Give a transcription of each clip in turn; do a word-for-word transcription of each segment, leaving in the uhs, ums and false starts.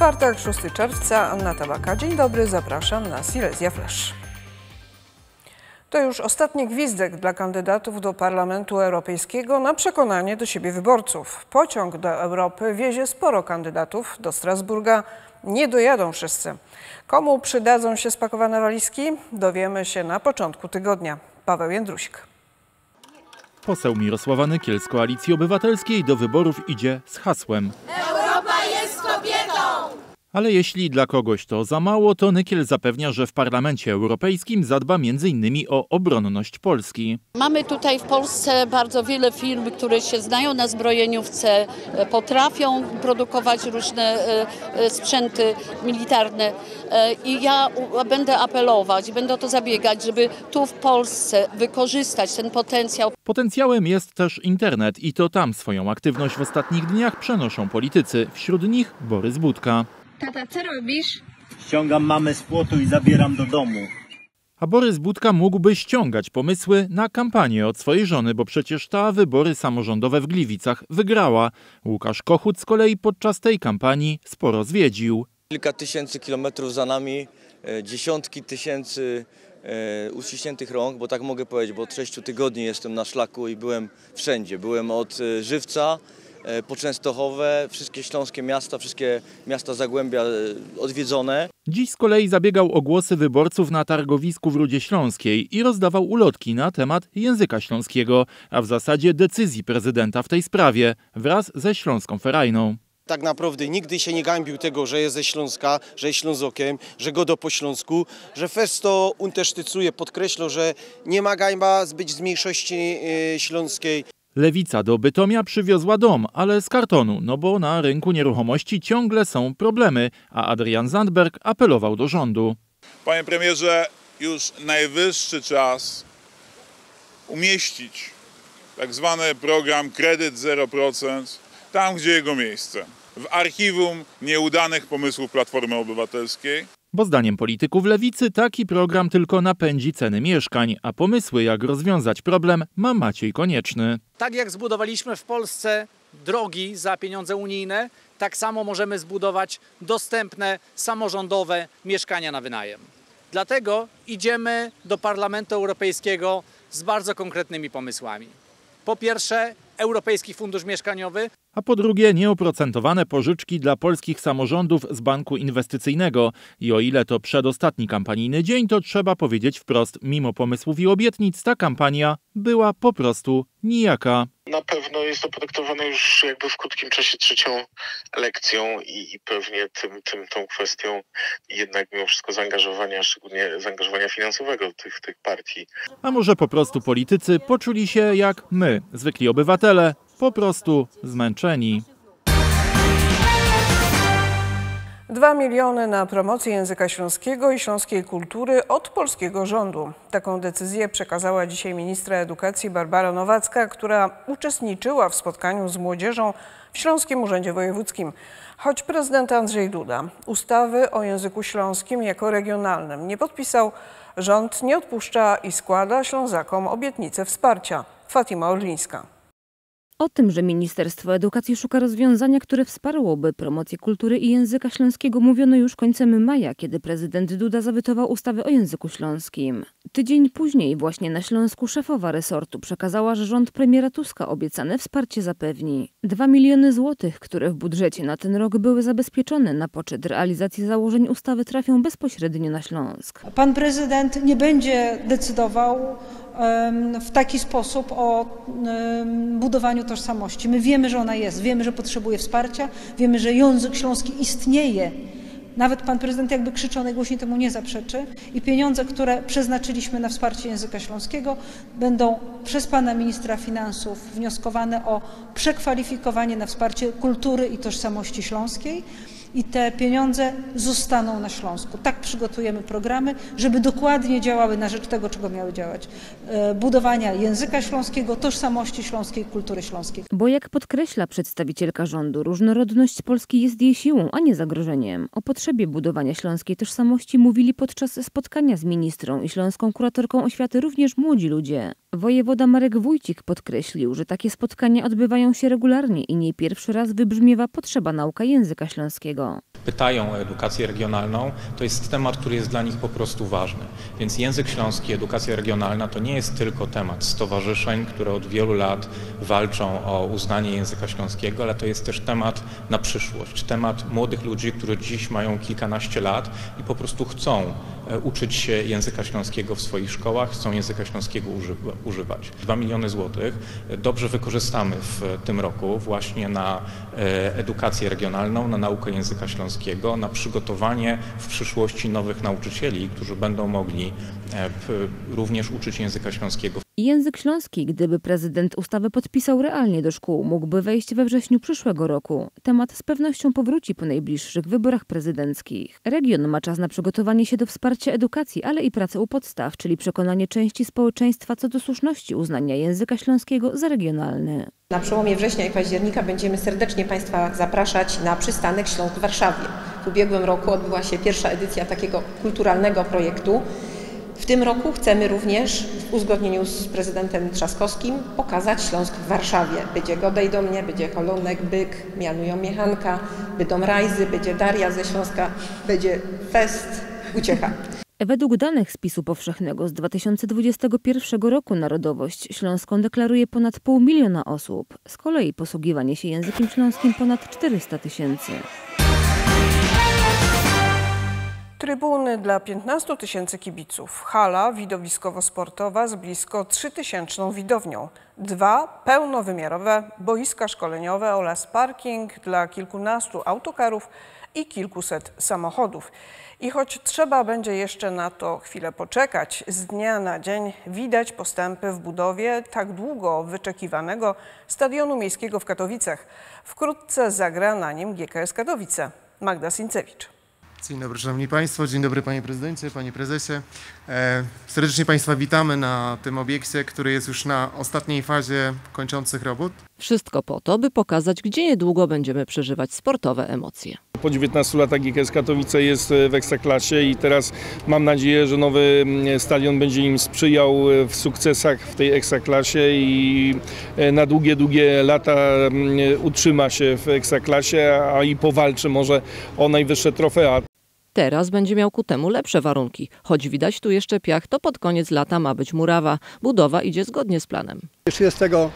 Czwartek, szóstego czerwca, Anna Tabaka. Dzień dobry, zapraszam na Silesia Flash. To już ostatni gwizdek dla kandydatów do Parlamentu Europejskiego na przekonanie do siebie wyborców. Pociąg do Europy wiezie sporo kandydatów, do Strasburga nie dojadą wszyscy. Komu przydadzą się spakowane walizki? Dowiemy się na początku tygodnia. Paweł Jędrusik. Poseł Mirosława Nykiel z Koalicji Obywatelskiej do wyborów idzie z hasłem: Europa jest kobietą! Ale jeśli dla kogoś to za mało, to Nykiel zapewnia, że w Parlamencie Europejskim zadba między innymi o obronność Polski. Mamy tutaj w Polsce bardzo wiele firm, które się znają na zbrojeniówce, potrafią produkować różne sprzęty militarne i ja będę apelować, będę o to zabiegać, żeby tu w Polsce wykorzystać ten potencjał. Potencjałem jest też internet i to tam swoją aktywność w ostatnich dniach przenoszą politycy, wśród nich Borys Budka. Tata, co robisz? Ściągam mamę z płotu i zabieram do domu. A Borys Budka mógłby ściągać pomysły na kampanię od swojej żony, bo przecież ta wybory samorządowe w Gliwicach wygrała. Łukasz Kochut z kolei podczas tej kampanii sporo zwiedził. Kilka tysięcy kilometrów za nami, dziesiątki tysięcy uściśniętych rąk, bo tak mogę powiedzieć, bo od sześciu tygodni jestem na szlaku i byłem wszędzie. Byłem od Żywca po Częstochowę, wszystkie śląskie miasta, wszystkie miasta Zagłębia odwiedzone. Dziś z kolei zabiegał o głosy wyborców na targowisku w Rudzie Śląskiej i rozdawał ulotki na temat języka śląskiego, a w zasadzie decyzji prezydenta w tej sprawie wraz ze Śląską Ferajną. Tak naprawdę nigdy się nie gańbił tego, że jest ze Śląska, że jest Ślązokiem, że godo po śląsku, że fest to untersztycuje, podkreśla, że nie ma gańba być z mniejszości śląskiej. Lewica do Bytomia przywiozła dom, ale z kartonu, no bo na rynku nieruchomości ciągle są problemy, a Adrian Zandberg apelował do rządu. Panie premierze, już najwyższy czas umieścić tak zwany program kredyt zero procent tam, gdzie jego miejsce. W archiwum nieudanych pomysłów Platformy Obywatelskiej. Bo zdaniem polityków lewicy taki program tylko napędzi ceny mieszkań, a pomysły jak rozwiązać problem ma Maciej Konieczny. Tak jak zbudowaliśmy w Polsce drogi za pieniądze unijne, tak samo możemy zbudować dostępne, samorządowe mieszkania na wynajem. Dlatego idziemy do Parlamentu Europejskiego z bardzo konkretnymi pomysłami. Po pierwsze, Europejski Fundusz Mieszkaniowy. A po drugie nieoprocentowane pożyczki dla polskich samorządów z Banku Inwestycyjnego. I o ile to przedostatni kampanijny dzień, to trzeba powiedzieć wprost, mimo pomysłów i obietnic, ta kampania była po prostu nijaka. Na pewno jest to podyktowane już jakby w krótkim czasie trzecią lekcją i, i pewnie tym, tym, tą kwestią jednak mimo wszystko zaangażowania, szczególnie zaangażowania finansowego tych, tych partii. A może po prostu politycy poczuli się jak my, zwykli obywatele, po prostu zmęczeni. Dwa miliony na promocję języka śląskiego i śląskiej kultury od polskiego rządu. Taką decyzję przekazała dzisiaj ministra edukacji Barbara Nowacka, która uczestniczyła w spotkaniu z młodzieżą w Śląskim Urzędzie Wojewódzkim. Choć prezydent Andrzej Duda ustawy o języku śląskim jako regionalnym nie podpisał, rząd nie odpuszcza i składa Ślązakom obietnicę wsparcia. Fatima Orlińska. O tym, że Ministerstwo Edukacji szuka rozwiązania, które wsparłoby promocję kultury i języka śląskiego, mówiono już końcem maja, kiedy prezydent Duda zawetował ustawę o języku śląskim. Tydzień później właśnie na Śląsku szefowa resortu przekazała, że rząd premiera Tuska obiecane wsparcie zapewni. Dwa miliony złotych, które w budżecie na ten rok były zabezpieczone na poczet realizacji założeń ustawy, trafią bezpośrednio na Śląsk. Pan prezydent nie będzie decydował w taki sposób o budowaniu tożsamości. My wiemy, że ona jest, wiemy, że potrzebuje wsparcia, wiemy, że język śląski istnieje. Nawet pan prezydent jakby krzyczy, najgłośniej temu nie zaprzeczy. I pieniądze, które przeznaczyliśmy na wsparcie języka śląskiego, będą przez pana ministra finansów wnioskowane o przekwalifikowanie na wsparcie kultury i tożsamości śląskiej. I te pieniądze zostaną na Śląsku. Tak przygotujemy programy, żeby dokładnie działały na rzecz tego, czego miały działać. Budowania języka śląskiego, tożsamości śląskiej, kultury śląskiej. Bo jak podkreśla przedstawicielka rządu, różnorodność Polski jest jej siłą, a nie zagrożeniem. O potrzebie budowania śląskiej tożsamości mówili podczas spotkania z ministrą i śląską kuratorką oświaty również młodzi ludzie. Wojewoda Marek Wójcik podkreślił, że takie spotkania odbywają się regularnie i nie pierwszy raz wybrzmiewa potrzeba nauki języka śląskiego. pytają o edukację regionalną, to jest temat, który jest dla nich po prostu ważny. Więc język śląski, edukacja regionalna to nie jest tylko temat stowarzyszeń, które od wielu lat walczą o uznanie języka śląskiego, ale to jest też temat na przyszłość, temat młodych ludzi, którzy dziś mają kilkanaście lat i po prostu chcą uczyć się języka śląskiego w swoich szkołach, chcą języka śląskiego używać. Dwa miliony złotych dobrze wykorzystamy w tym roku właśnie na edukację regionalną, na naukę języka śląskiego, na przygotowanie w przyszłości nowych nauczycieli, którzy będą mogli również uczyć języka śląskiego. Język śląski, gdyby prezydent ustawę podpisał realnie do szkół, mógłby wejść we wrześniu przyszłego roku. Temat z pewnością powróci po najbliższych wyborach prezydenckich. Region ma czas na przygotowanie się do wsparcia edukacji, ale i pracę u podstaw, czyli przekonanie części społeczeństwa co do słuszności uznania języka śląskiego za regionalny. Na przełomie września i października będziemy serdecznie Państwa zapraszać na przystanek Śląsk w Warszawie. W ubiegłym roku odbyła się pierwsza edycja takiego kulturalnego projektu. W tym roku chcemy również w uzgodnieniu z prezydentem Trzaskowskim pokazać Śląsk w Warszawie. Będzie Godej do mnie, będzie Kolunek, Byk, mianują mnie Hanka, będą Rajzy, będzie Daria ze Śląska, będzie fest, uciecha. Według danych Spisu Powszechnego z dwa tysiące dwudziestego pierwszego roku narodowość śląską deklaruje ponad pół miliona osób. Z kolei posługiwanie się językiem śląskim ponad czterysta tysięcy. Trybuny dla piętnastu tysięcy kibiców, hala widowiskowo-sportowa z blisko trzytysięczną widownią, dwa pełnowymiarowe boiska szkoleniowe oraz parking dla kilkunastu autokarów i kilkuset samochodów. I choć trzeba będzie jeszcze na to chwilę poczekać, z dnia na dzień widać postępy w budowie tak długo wyczekiwanego Stadionu Miejskiego w Katowicach. Wkrótce zagra na nim G K S Katowice. Magda Sincewicz. Dzień dobry Szanowni Państwo, dzień dobry Panie Prezydencie, Panie Prezesie. E, serdecznie Państwa witamy na tym obiekcie, który jest już na ostatniej fazie kończących robót. Wszystko po to, by pokazać, gdzie niedługo będziemy przeżywać sportowe emocje. Po dziewiętnastu latach G K S Katowice jest w Ekstraklasie i teraz mam nadzieję, że nowy stadion będzie im sprzyjał w sukcesach w tej Ekstraklasie i na długie, długie lata utrzyma się w Ekstraklasie, a i powalczy może o najwyższe trofea. Teraz będzie miał ku temu lepsze warunki. Choć widać tu jeszcze piach, to pod koniec lata ma być murawa. Budowa idzie zgodnie z planem. trzydziestego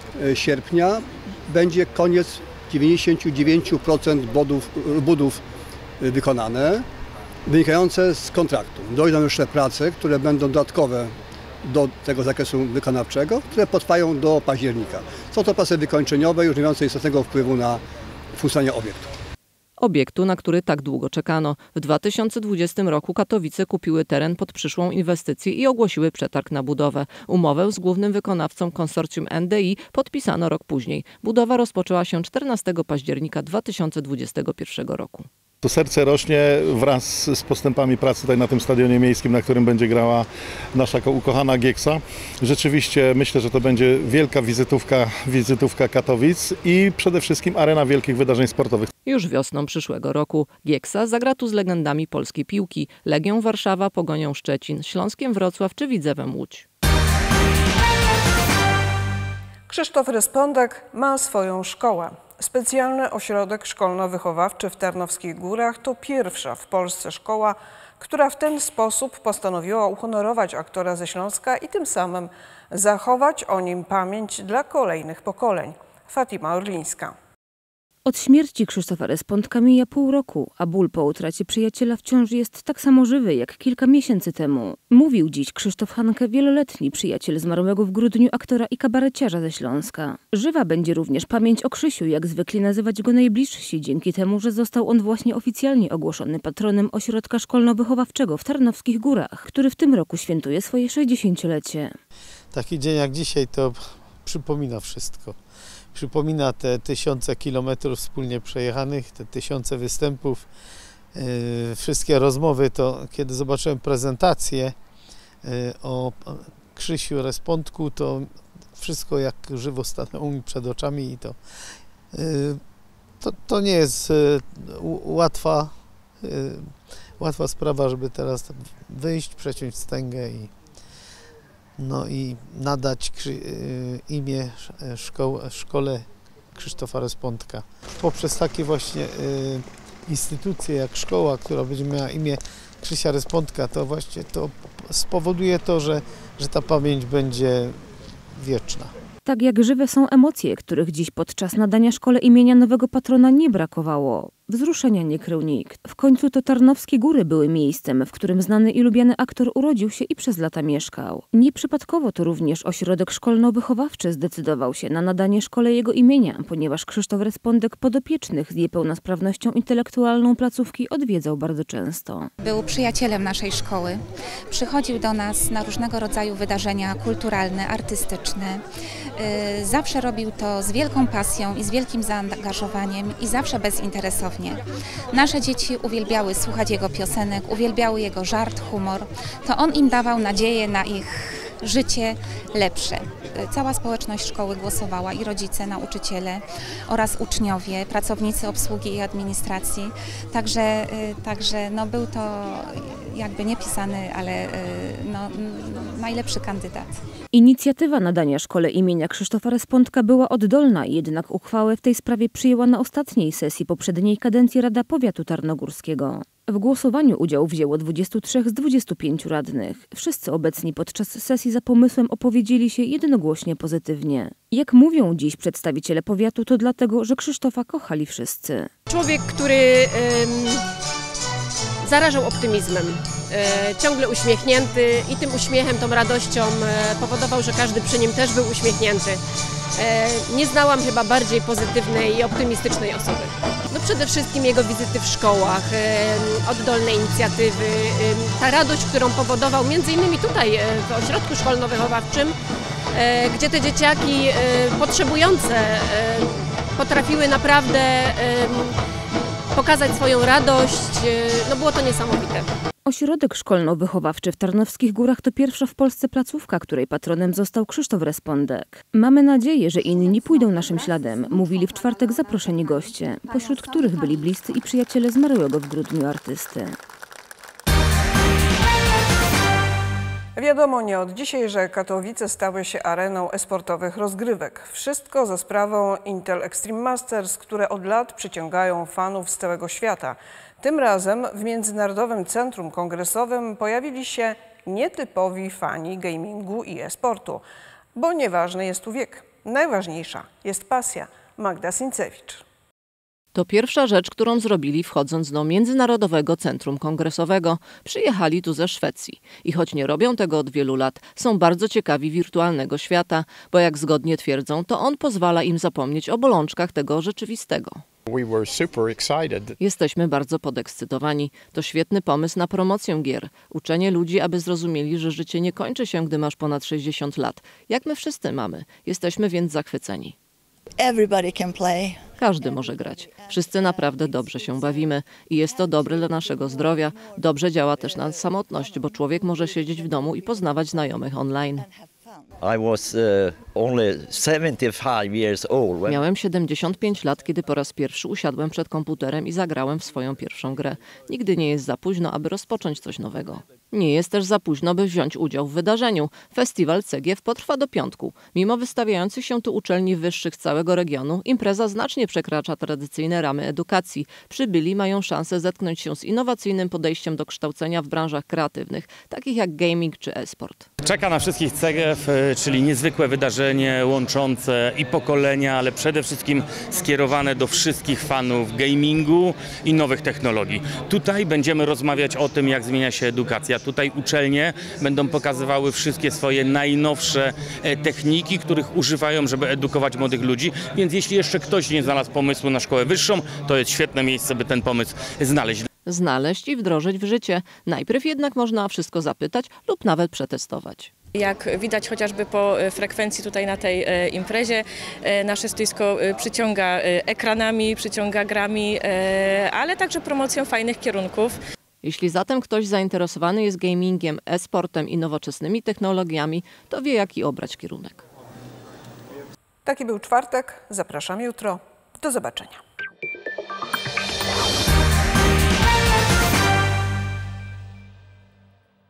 sierpnia będzie koniec dziewięćdziesiąt dziewięć procent budów, budów wykonane, wynikające z kontraktu. Dojdą jeszcze prace, które będą dodatkowe do tego zakresu wykonawczego, które potrwają do października. Są to prace wykończeniowe, już nie mające istotnego wpływu na funkcjonowanie obiektu. Obiektu, na który tak długo czekano. W dwa tysiące dwudziestym roku Katowice kupiły teren pod przyszłą inwestycję i ogłosiły przetarg na budowę. Umowę z głównym wykonawcą konsorcjum N D I podpisano rok później. Budowa rozpoczęła się czternastego października dwa tysiące dwudziestego pierwszego roku. To serce rośnie wraz z postępami pracy tutaj na tym stadionie miejskim, na którym będzie grała nasza ukochana Gieksa. Rzeczywiście myślę, że to będzie wielka wizytówka, wizytówka Katowic i przede wszystkim arena wielkich wydarzeń sportowych. Już wiosną przyszłego roku Gieksa zagra tu z legendami polskiej piłki, Legią Warszawa, Pogonią Szczecin, Śląskiem Wrocław czy Widzewem Łódź. Krzysztof Respondek ma swoją szkołę. Specjalny ośrodek szkolno-wychowawczy w Tarnowskich Górach to pierwsza w Polsce szkoła, która w ten sposób postanowiła uhonorować aktora ze Śląska i tym samym zachować o nim pamięć dla kolejnych pokoleń. Fatima Orlińska. Od śmierci Krzysztofa Respondka mija pół roku, a ból po utracie przyjaciela wciąż jest tak samo żywy jak kilka miesięcy temu. Mówił dziś Krzysztof Hanke, wieloletni przyjaciel zmarłego w grudniu aktora i kabareciarza ze Śląska. Żywa będzie również pamięć o Krzysiu, jak zwykli nazywać go najbliżsi, dzięki temu, że został on właśnie oficjalnie ogłoszony patronem ośrodka szkolno-wychowawczego w Tarnowskich Górach, który w tym roku świętuje swoje sześćdziesięciolecie. Taki dzień jak dzisiaj to przypomina wszystko. Przypomina te tysiące kilometrów wspólnie przejechanych, te tysiące występów, yy, wszystkie rozmowy. To kiedy zobaczyłem prezentację yy, o Krzysiu Respondku, to wszystko jak żywo stanęło mi przed oczami i to, yy, to, to nie jest yy, łatwa, yy, łatwa sprawa, żeby teraz wyjść, przeciąć wstęgę i no i nadać imię szkoł, szkole Krzysztofa Respondka. Poprzez takie właśnie instytucję jak szkoła, która będzie miała imię Krzysia Respondka, to właśnie to spowoduje to, że, że ta pamięć będzie wieczna. Tak jak żywe są emocje, których dziś podczas nadania szkole imienia nowego patrona nie brakowało. Wzruszenia nie krył nikt. W końcu to Tarnowskie Góry były miejscem, w którym znany i lubiany aktor urodził się i przez lata mieszkał. Nieprzypadkowo to również ośrodek szkolno-wychowawczy zdecydował się na nadanie szkole jego imienia, ponieważ Krzysztof Respondek podopiecznych z niepełnosprawnością intelektualną placówki odwiedzał bardzo często. Był przyjacielem naszej szkoły. Przychodził do nas na różnego rodzaju wydarzenia kulturalne, artystyczne. Zawsze robił to z wielką pasją i z wielkim zaangażowaniem i zawsze bezinteresownie. Nasze dzieci uwielbiały słuchać jego piosenek, uwielbiały jego żart, humor. To on im dawał nadzieję na ich życie lepsze. Cała społeczność szkoły głosowała, i rodzice, nauczyciele oraz uczniowie, pracownicy obsługi i administracji. Także, także no był to jakby niepisany, ale no, najlepszy kandydat. Inicjatywa nadania szkole imienia Krzysztofa Respondka była oddolna, jednak uchwałę w tej sprawie przyjęła na ostatniej sesji poprzedniej kadencji Rada Powiatu Tarnogórskiego. W głosowaniu udział wzięło dwudziestu trzech z dwudziestu pięciu radnych. Wszyscy obecni podczas sesji za pomysłem opowiedzieli się jednogłośnie pozytywnie. Jak mówią dziś przedstawiciele powiatu, to dlatego, że Krzysztofa kochali wszyscy. Człowiek, który ym, zarażał optymizmem, y, ciągle uśmiechnięty i tym uśmiechem, tą radością y, powodował, że każdy przy nim też był uśmiechnięty. Y, nie znałam chyba bardziej pozytywnej i optymistycznej osoby. No przede wszystkim jego wizyty w szkołach, y, oddolne inicjatywy, y, ta radość, którą powodował między innymi tutaj y, w ośrodku szkolno-wychowawczym, y, gdzie te dzieciaki y, potrzebujące y, potrafiły naprawdę y, pokazać swoją radość. Y, no było to niesamowite. Ośrodek szkolno-wychowawczy w Tarnowskich Górach to pierwsza w Polsce placówka, której patronem został Krzysztof Respondek. Mamy nadzieję, że inni pójdą naszym śladem, mówili w czwartek zaproszeni goście, pośród których byli bliscy i przyjaciele zmarłego w grudniu artysty. Wiadomo nie od dzisiaj, że Katowice stały się areną e-sportowych rozgrywek. Wszystko za sprawą Intel Extreme Masters, które od lat przyciągają fanów z całego świata. Tym razem w Międzynarodowym Centrum Kongresowym pojawili się nietypowi fani gamingu i e-sportu, bo nieważny jest tu wiek. Najważniejsza jest pasja. Magda Sincewicz. To pierwsza rzecz, którą zrobili wchodząc do Międzynarodowego Centrum Kongresowego. Przyjechali tu ze Szwecji i choć nie robią tego od wielu lat, są bardzo ciekawi wirtualnego świata, bo jak zgodnie twierdzą, to on pozwala im zapomnieć o bolączkach tego rzeczywistego. Jesteśmy bardzo podekscytowani. To świetny pomysł na promocję gier. Uczenie ludzi, aby zrozumieli, że życie nie kończy się, gdy masz ponad sześćdziesiąt lat. Jak my wszyscy mamy. Jesteśmy więc zachwyceni. Każdy może grać. Wszyscy naprawdę dobrze się bawimy i jest to dobre dla naszego zdrowia. Dobrze działa też na samotność, bo człowiek może siedzieć w domu i poznawać znajomych online. Miałem siedemdziesiąt pięć lat, kiedy po raz pierwszy usiadłem przed komputerem i zagrałem w swoją pierwszą grę. Nigdy nie jest za późno, aby rozpocząć coś nowego. Nie jest też za późno, by wziąć udział w wydarzeniu. Festiwal C G F potrwa do piątku. Mimo wystawiających się tu uczelni wyższych z całego regionu, impreza znacznie przekracza tradycyjne ramy edukacji. Przybyli mają szansę zetknąć się z innowacyjnym podejściem do kształcenia w branżach kreatywnych, takich jak gaming czy e-sport. Czeka na wszystkich C G F, czyli niezwykłe wydarzenie łączące i pokolenia, ale przede wszystkim skierowane do wszystkich fanów gamingu i nowych technologii. Tutaj będziemy rozmawiać o tym, jak zmienia się edukacja. Tutaj uczelnie będą pokazywały wszystkie swoje najnowsze techniki, których używają, żeby edukować młodych ludzi. Więc jeśli jeszcze ktoś nie znalazł pomysłu na szkołę wyższą, to jest świetne miejsce, by ten pomysł znaleźć. Znaleźć i wdrożyć w życie. Najpierw jednak można o wszystko zapytać lub nawet przetestować. Jak widać chociażby po frekwencji tutaj na tej imprezie, nasze stoisko przyciąga ekranami, przyciąga grami, ale także promocją fajnych kierunków. Jeśli zatem ktoś zainteresowany jest gamingiem, e-sportem i nowoczesnymi technologiami, to wie, jaki obrać kierunek. Taki był czwartek. Zapraszam jutro. Do zobaczenia.